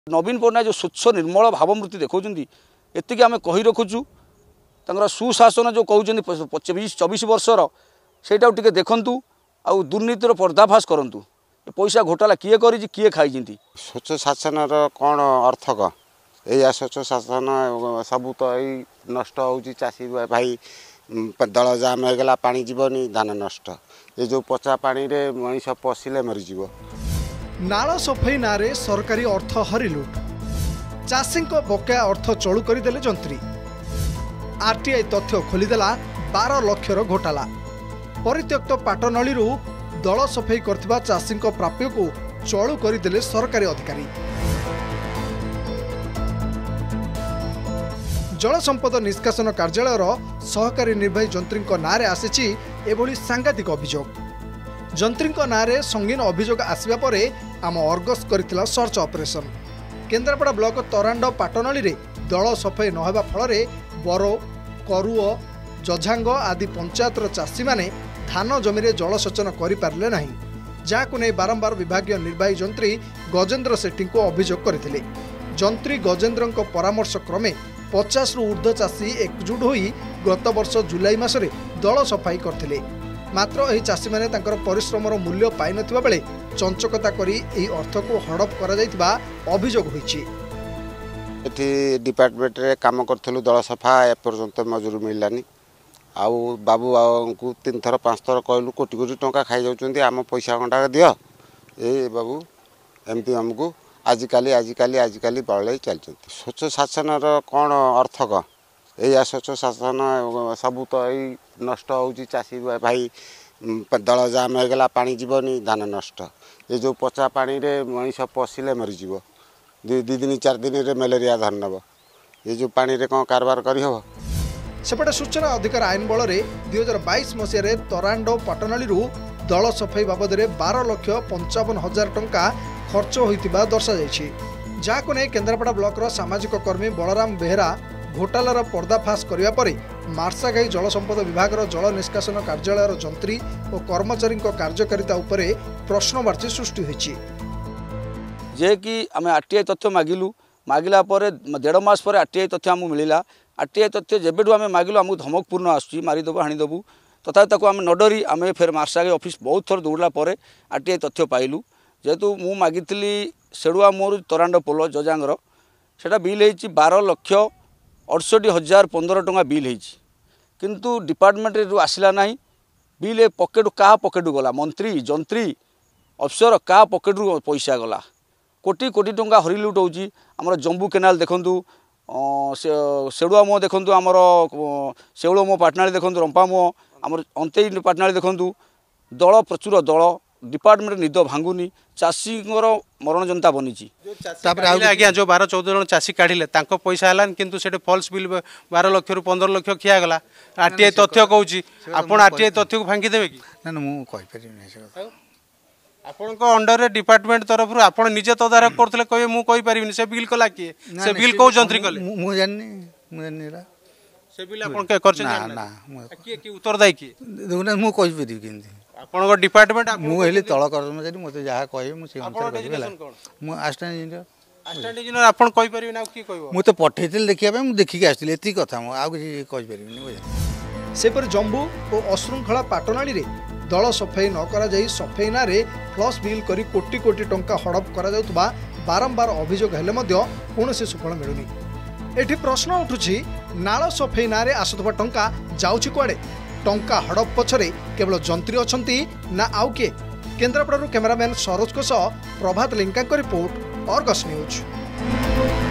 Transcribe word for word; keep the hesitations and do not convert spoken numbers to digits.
नवीन पट्टनायक जो स्वच्छ निर्मल भावमूर्ति देखा एतिक आम कही रखुचु सुशासन जो कहते चौबीस चौबीस वर्षर सेटा टे देखु आउ दुर्नीतिर पर्दाफाश करूँ पैसा घोटाला किए कर किए खाई स्वच्छ शासन कौन अर्थ क या स्वच्छ शासन सबू तो यही नष्ट हो चाषी भाई दल जाम होगा पानी जीवनी धान नष्ट ये जो पचा पानी रे मनीष पशिले मरीज नाल सफाई नारे सरकारी अर्थ हरिलुट चाषी बकाया अर्थ चलू करदेले जंत्री आरटीआई तथ्य खोलीदेला बारह लक्षर घोटाला परित्यक्त पाटनली दल सफाई करथिबा चाषी प्राप्य को चलू करदेले सरकारी अधिकारी। जल संपद निष्कासन कार्यालयर सहकारी निर्वाही जंत्री नारे आसी एभली सांघातिक अभियोग जंत्री नारे संगीन अभियोग आसवा पर आम अर्गस करथिला search operation Kendrapara block Tarand पाटनली रे दल सफाई नहबा फल बरो करुओ जझांग आदि पंचायतर चाषी माने धान जमी जलसेचन करें ना जहां नहीं बारंबार विभागीय निर्वाही जंत्री गजेन्द्र सेठी को अभियोग करथिले। जंत्री गजेन्द्र परामर्श क्रमे पचास रु ऊर्ध्व चाषी एकजुट होई गत वर्ष जुलाई मासरे दल सफाई करथिले मात्र एही चाषी माने तांकर परिश्रमर मूल्य पाई नथिबा बेले चंचकता करी एही अर्थ को हड़प करा जायतिबा अभियोग होईछि। एठी डिपार्टमेंट रे काम करथलु दल सफा ए पर्यंत मजूरी मिललानी आउ बाबू को तीन थर पांच थर कहलु कोटी कोटी टंका खाई जाउचंती आम पैसा गंडा दियो ए बाबू एमती हमको आजिकाली आजिकाली आजिकाली बड़े चलते स्वच्छ शासन कौन अर्थ क या स्वच्छ शासन सबू तो यही नष्ट हो चाषी भाई दल जाम होगा पानी जीवनी धान नष्ट ये जो पचा पानी रे मनीष पशिले मरीज दुई दी दिन चार दिन रे मलेरिया धर नब ये जो पानी रे कौन कारबार करहब। सेपटे सूचना अधिकार आईन बल दुई हजार बैश मसीह तरांड पाटनली दल सफाई बाबद बारह लक्ष पंचावन हजार टंका खर्च होइतिबा दर्शा जायछि जाको नै केन्द्रापड़ा ब्लॉक सामाजिक कर्मी बलराम बेहरा घोटालार पर्दाफाश करिया परे मार्साघाई जल संपद विभाग जल निष्कासन कार्यालयर जंत्री और कर्मचारी कार्यकारिता उपरे प्रश्नवाची सृष्टि होइछि जे कि आम आरटीआई तथ्य मागिलु मागिला पर डेढ़ मास पर आरटीआई तथ्य आमको मिलला आरटीआई तथ्य जेबेठू आम मागिलु आमको धमकपूर्ण आसुची मारिदेबू हाणीदेबू तथा ताको आम न डरी आम फेर मार्साघाई ऑफिस बहुत थर दौड़ला पर आरटीआई तथ्य पाइलु जेहेतु मु मागिली सेड़ुआ मोर तरांड पोल जजांगर सेटा बिल होती बारह लक्ष अड़सठ हजार पंद्रह टंका बिल होती किंतु डिपार्टमेंट रू आसला ना बिल पकेट क्या पकेट गला मंत्री जंत्री अफसर क्या पकेट रू पैसा गला कोटी कोटी टंका हरिलुट होची आमर जम्बू केनाल देखंतु सेड़ुआ मोह देखंतु आमर शेउल मोह पाटनाली देखंतु रंपा मोह आमर अंतेई पाटनाली देखंतु दल प्रचुर दल डिपार्टमेंट निद भांगुनी चाषी मरण जनता बनी आज्ञा जो बारह चौदह जन चाषी काढ़िले पैसा है किंतु से फल्स बिल बारह लक्ष रु पंद्रह लक्ष खियागला आरटीआई तथ्य कहूँ आप आरटीआई तथ्य को भांगी देवे कि ना मुझे आपण अंडर डिपार्टमेंट तरफ आप निजे तदारख करते कहे मुझे से बिल कला किए से बिल कौ जंत्री कले से बिल उत्तरदायी किए मुझे आपन डिपार्टमेंट मुझे तल कर्मचारी मत जहाँ कहे मुझे असिस्टेंट इंजीनियर असिस्टेंट इंजीनियर आपन कहि परिबे ना की कहबो मु तो पठेइतिल देखिया पे मु देखिक आस्तिल एती कथा मु आ किछि कहि परिबिनी सेपर जम्बू और अशृंखला पाटनाली रे दल सफाई न करा जाई सफाई ना रे फ्लस बिल करी कोटी कोटी टंका हड़प करा जाउतबा बारंबार अभियोग हेले मध्य कोनोसी सुफल मिलुनी। एठी प्रश्न उठुछि नाଳ सफाई ना रे आसुतबा टंका जाउछि कुआडे टंका हड़प पछरे केवल जंत्री अछंती ना आउ के केन्द्रापड़ारू कैमरामैन सरोज को सह Prabhat Linka report Argus news.